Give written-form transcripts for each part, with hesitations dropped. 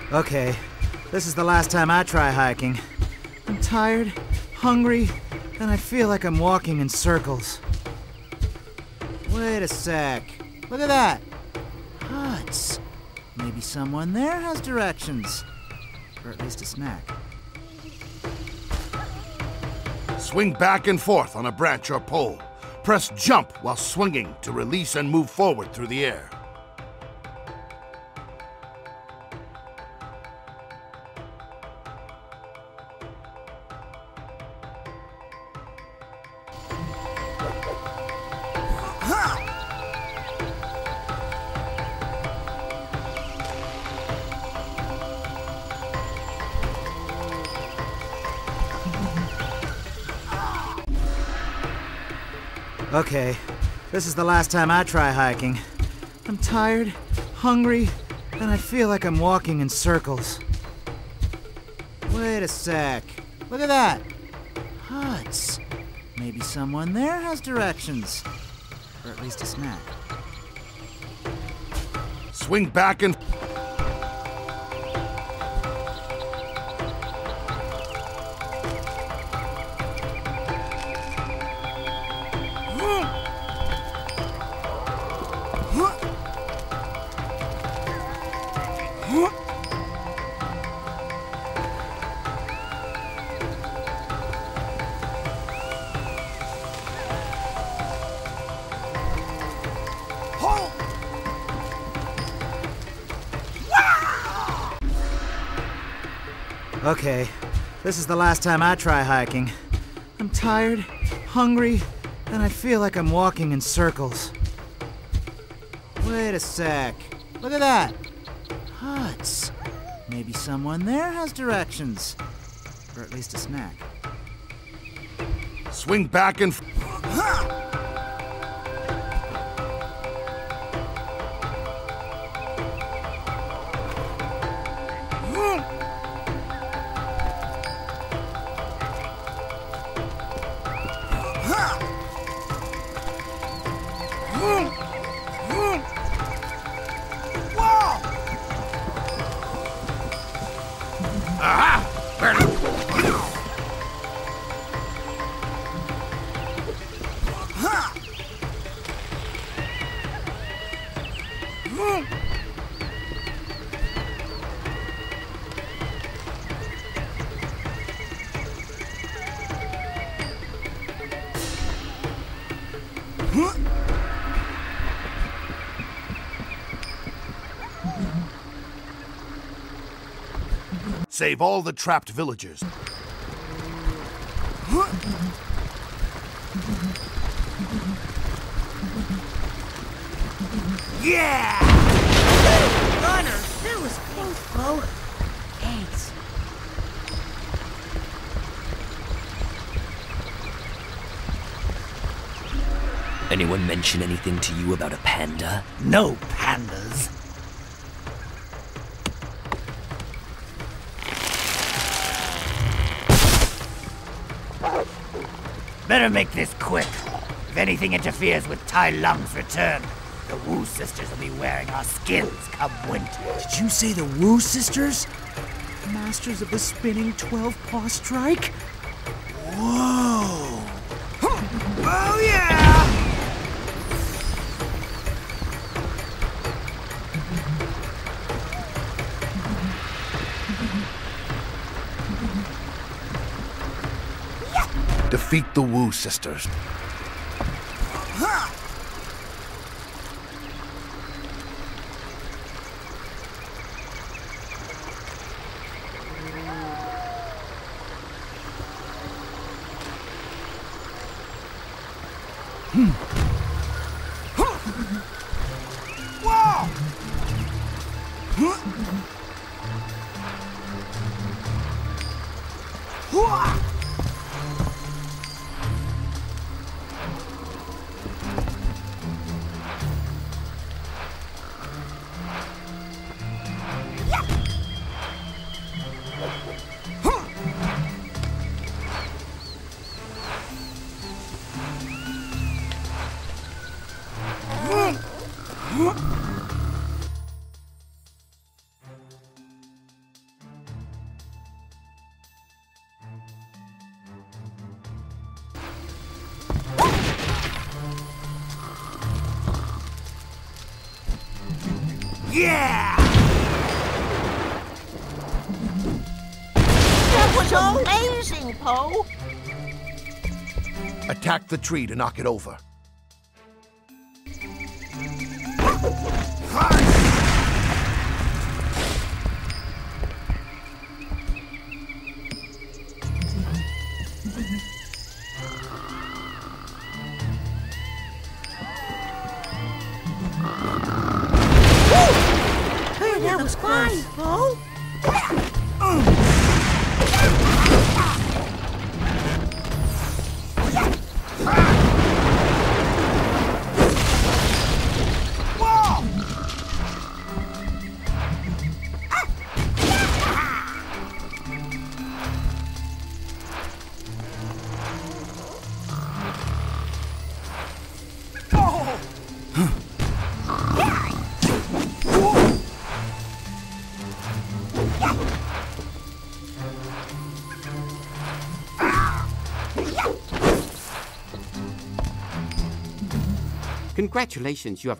Okay, this is the last time I try hiking. I'm tired, hungry, and I feel like I'm walking in circles. Wait a sec. Look at that. Huts. Maybe someone there has directions. Or at least a snack. Swing back and forth on a branch or pole. Press jump while swinging to release and move forward through the air. Okay, this is the last time I try hiking. I'm tired, hungry, and I feel like I'm walking in circles. Wait a sec. Look at that. Huts. Maybe someone there has directions. Or at least a snack. Swing back and... Okay, this is the last time I try hiking. I'm tired, hungry, and I feel like I'm walking in circles. Wait a sec. Look at that. Huts. Maybe someone there has directions. Or at least a snack. Swing back and... Save all the trapped villagers. Yeah! Runner! That was close, bro. Thanks. Anyone mention anything to you about a panda? No pandas. Better make this quick. If anything interferes with Tai Lung's return, the Wu sisters will be wearing our skins come winter. Did you say the Wu sisters? Masters of the spinning 12-paw strike? Whoa! Oh yeah! Defeat the Wu sisters. Yeah! That was amazing, Poe! Attack the tree to knock it over. Hey, that was fine, Poe! Congratulations, you have...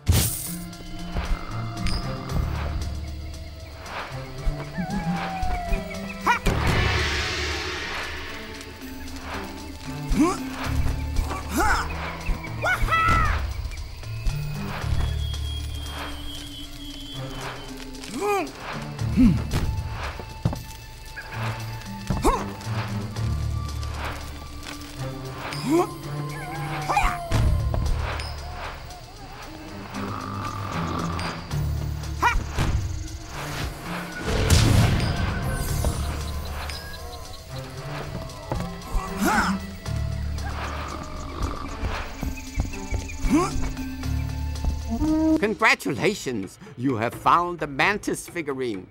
Congratulations! You have found the Mantis figurine.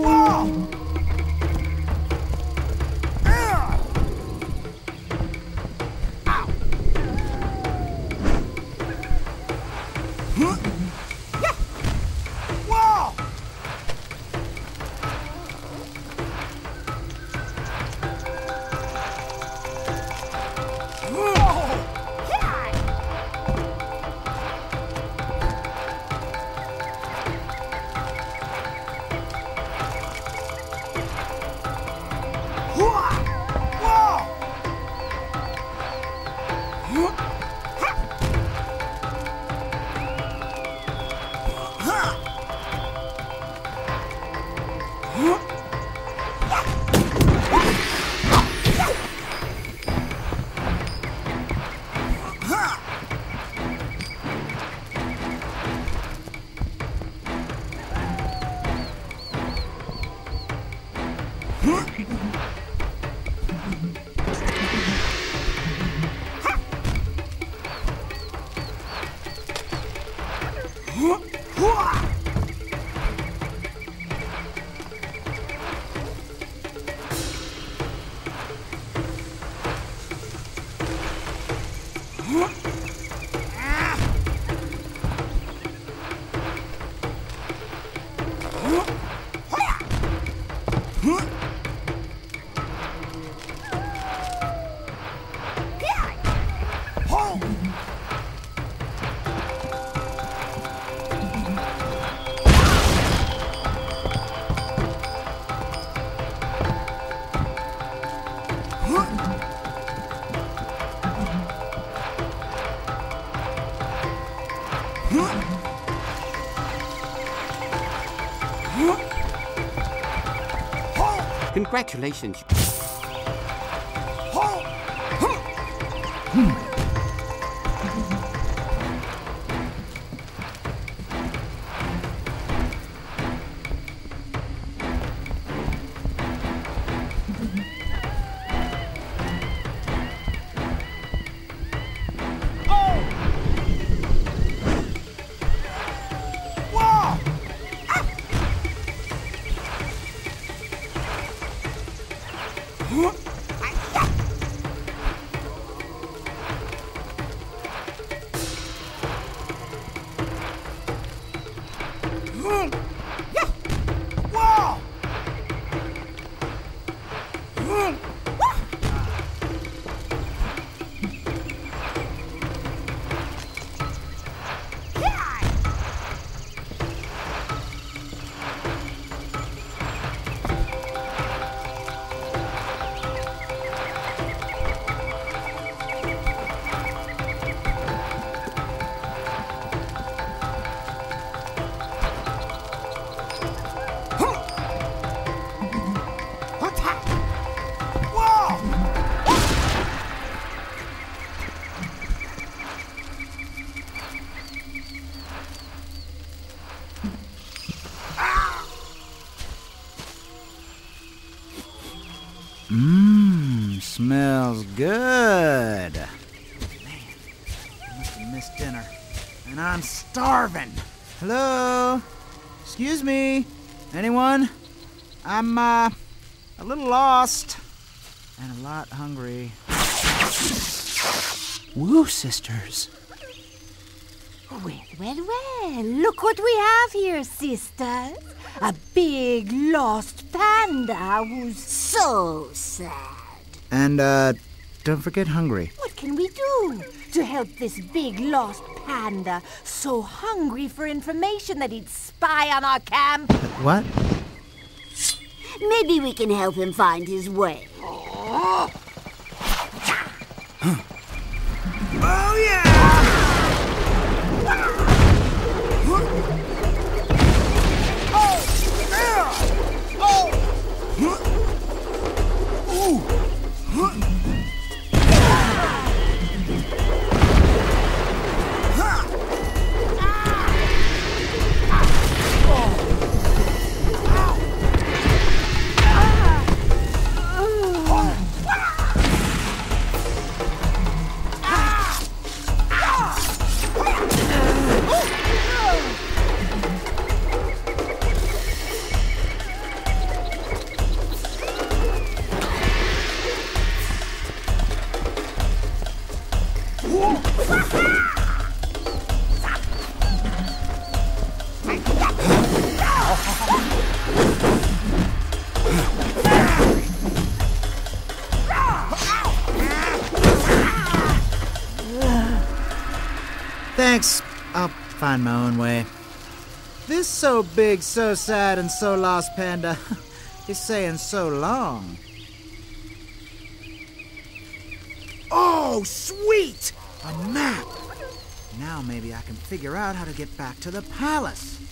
Congratulations. Smells good. Man, I must have missed dinner. And I'm starving. Hello? Excuse me? Anyone? I'm, a little lost. And a lot hungry. Woo Sisters. Well, look what we have here, sisters. A big lost panda who's so sad. And, don't forget hungry. What can we do to help this big lost panda so hungry for information that he'd spy on our camp? What? Maybe we can help him find his way. Oh, yeah! Thanks. I'll find my own way. This so big, so sad, and so lost panda is saying so long. Oh, sweet! A map! Now maybe I can figure out how to get back to the palace.